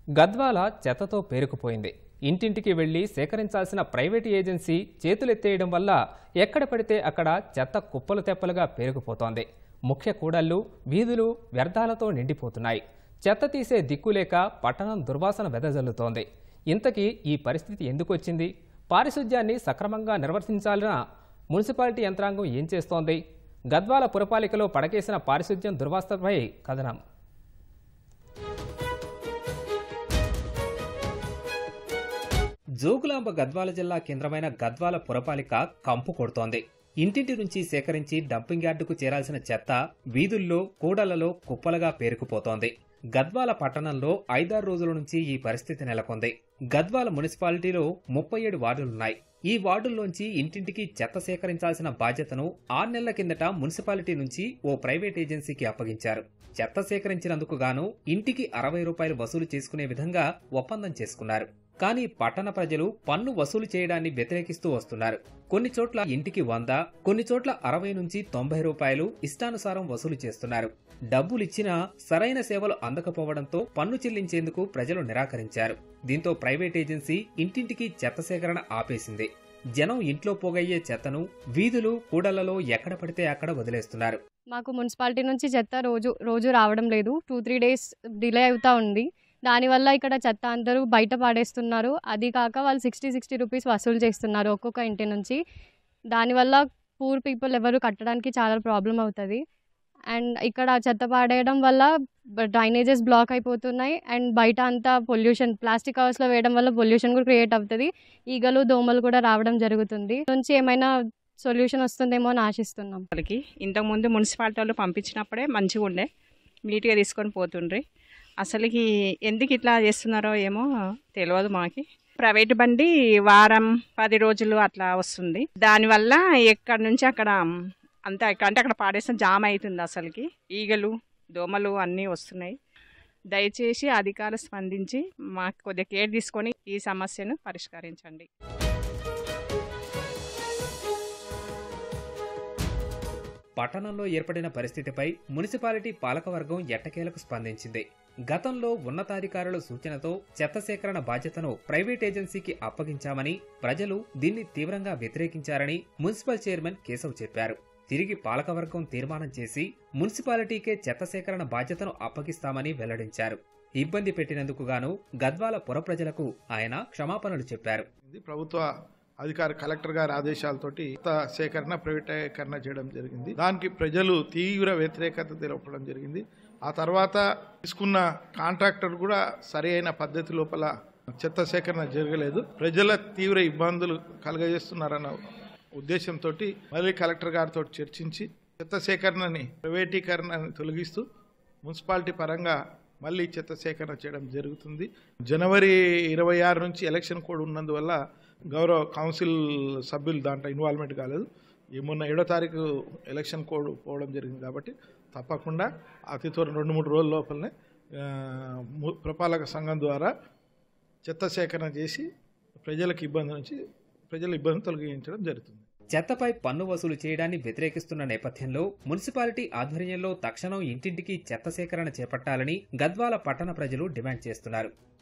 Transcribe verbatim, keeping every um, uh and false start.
గద్వాల చెత్తతో పేరుకుపోయింది. ఇంటింటికి వెళ్లి సేకరించాల్సిన private agency చేతులెత్తేయడం వల్ల ఎక్కడ పడితే అక్కడ చెత్త కుప్పలు తెప్పలుగా పేరుకుపోతోంది. ముఖ్య కూడళ్లు, వీధులు వ్యర్థాలతో నిండిపోతున్నాయి. చెత్త తీసే దిక్కులేక పట్టణం దుర్వాసన వెదజల్లుతోంది. ఇంతకీ ఈ పరిస్థితి ఎందుకు వచ్చింది? పారిశుధ్యాన్ని సక్రమంగా నిర్వర్తించాలన్న మున్సిపాలిటీ యంత్రాంగం ఏం చేస్తోంది? గద్వాల పురపాలికలో పడకేసిన పారిశుధ్యం దుర్వాసనపై కథనం. జోగులాంబ గద్వాల జిల్లా కేంద్రమైన గద్వాల పురపాలిక కంపు కొడుతోంది. ఇంటింటి నుంచి సేకరించి డంపింగ్ యార్డుకు చేరాల్సిన చెత్త వీధుల్లో, కూడళ్లలో కుప్పలుగా పేరుకుపోతోంది. గద్వాల పట్టణంలో ఐదారు రోజుల నుంచి ఈ పరిస్థితి నెలకొంది. గద్వాల మున్సిపాలిటీలో ముప్పై ఏడు వార్డులున్నాయి. ఈ వార్డుల్లోంచి ఇంటింటికి చెత్త సేకరించాల్సిన బాధ్యతను ఆరు నెలల కిందట మున్సిపాలిటీ నుంచి ఓ ప్రైవేట్ ఏజెన్సీకి అప్పగించారు. చెత్త సేకరించినందుకు గాను ఇంటికి అరవై రూపాయలు వసూలు చేసుకునే విధంగా ఒప్పందం చేసుకున్నారు. కానీ పట్టణ ప్రజలు పన్ను వసూలు చేయడాన్ని వ్యతిరేకిస్తూ వస్తున్నారు. కొన్ని చోట్ల ఇంటికి వంద, కొన్ని చోట్ల అరవై నుంచి తొంభై రూపాయలు ఇష్టానుసారం వసూలు చేస్తున్నారు. డబ్బులిచ్చినా సరైన సేవలు అందకపోవడంతో పన్ను చెల్లించేందుకు ప్రజలు నిరాకరించారు. దీంతో ప్రైవేట్ ఏజెన్సీ ఇంటింటికి చెత్త సేకరణ ఆపేసింది. జనం ఇంట్లో పోగయ్యే చెత్తను వీధులు, కూడళ్లలో ఎక్కడ పడితే అక్కడ వదిలేస్తున్నారు. మాకు మున్సిపాలిటీ నుంచి చెత్త రోజు రోజు రావడం లేదు. టూ త్రీ డేస్ డిలే అవుతా ఉంది. దానివల్ల ఇక్కడ చెత్త అందరూ బయట పాడేస్తున్నారు. అది కాక వాళ్ళు సిక్స్టీ సిక్స్టీ రూపీస్ వసూలు చేస్తున్నారు ఒక్కొక్క ఇంటి నుంచి. దానివల్ల పూర్ పీపుల్ ఎవరు కట్టడానికి చాలా ప్రాబ్లం అవుతుంది. అండ్ ఇక్కడ చెత్త పాడేయడం వల్ల డ్రైనేజెస్ బ్లాక్ అయిపోతున్నాయి. అండ్ బయట అంతా పొల్యూషన్, ప్లాస్టిక్ కవర్స్లో వేయడం వల్ల పొల్యూషన్ కూడా క్రియేట్ అవుతుంది. ఈగలు, దోమలు కూడా రావడం జరుగుతుంది. నుంచి ఏమైనా సొల్యూషన్ వస్తుందేమో అని ఆశిస్తున్నాం. వాళ్ళకి ఇంతకుముందు మున్సిపాలిటీ వాళ్ళు పంపించినప్పుడే మంచిగా ఉండే, నీట్గా తీసుకొని పోతుండ్రి. అసలుకి ఎందుకు ఇట్లా చేస్తున్నారో ఏమో తెలియదు మాకి. ప్రైవేట్ బండి వారం పది రోజులు అట్లా వస్తుంది. దానివల్ల ఎక్కడి నుంచి అక్కడ అంతా అంటే అక్కడ పాడేసిన జామ్ అవుతుంది. అసలుకి ఈగలు, దోమలు అన్నీ వస్తున్నాయి. దయచేసి అధికారులు స్పందించి మాకు కొద్దిగా కేర్ తీసుకొని ఈ సమస్యను పరిష్కరించండి. పట్టణంలో ఏర్పడిన పరిస్థితిపై మున్సిపాలిటీ పాలకవర్గం ఎట్టకేలకు స్పందించింది. గతంలో ఉన్నతాధికారుల సూచనతో చెత్త సేకరణ బాధ్యతను ప్రైవేట్ ఏజెన్సీకి అప్పగించామని, ప్రజలు దీన్ని తీవ్రంగా వ్యతిరేకించారని మున్సిపల్ చైర్మన్ కేశవ్ చెప్పారు. తిరిగి పాలకవర్గం తీర్మానం చేసి మున్సిపాలిటీకే చెత్త సేకరణ బాధ్యతను అప్పగిస్తామని వెల్లడించారు. ఇబ్బంది పెట్టినందుకు గాను గద్వాల పుర ప్రజలకు ఆయన క్షమాపణలు చెప్పారు. ప్రభుత్వ అధికారి కలెక్టర్ గారి ఆదేశాలతోటి చెత్త సేకరణ ప్రైవేటీకరణ చేయడం జరిగింది. దానికి ప్రజలు తీవ్ర వ్యతిరేకత తెలపడం జరిగింది. ఆ తర్వాత తీసుకున్న కాంట్రాక్టర్ కూడా సరి అయిన పద్ధతి లోపల చెత్త సేకరణ జరగలేదు. ప్రజల తీవ్ర ఇబ్బందులు కలుగజేస్తున్నారన్న ఉద్దేశంతో మళ్ళీ కలెక్టర్ గారితో చర్చించి చెత్త సేకరణని ప్రైవేటీకరణని తొలగిస్తూ మున్సిపాలిటీ పరంగా మళ్ళీ చెత్త సేకరణ చేయడం జరుగుతుంది. జనవరి ఇరవై ఆరు నుంచి ఎలక్షన్ కోడ్ ఉన్నందువల్ల గౌరవ కౌన్సిల్ సభ్యులు దాంట్లో ఇన్వాల్వ్మెంట్ కాలేదు. మొన్న ఏడో తారీఖు ఎలక్షన్ కోడ్ పోవడం జరిగింది కాబట్టి తప్పకుండా అతి త్వర రెండు మూడు రోజుల లోపలనే పురపాలక సంఘం ద్వారా చెత్త సేకరణ చేసి ప్రజలకు ఇబ్బంది నుంచి ప్రజల ఇబ్బంది తొలగించడం జరుగుతుంది. చెత్తపై పన్ను వసూలు చేయడాన్ని వ్యతిరేకిస్తున్న నేపథ్యంలో మున్సిపాలిటీ ఆధ్వర్యంలో తక్షణం ఇంటింటికి చెత్త సేకరణ చేపట్టాలని గద్వాల పట్టణ ప్రజలు డిమాండ్ చేస్తున్నారు.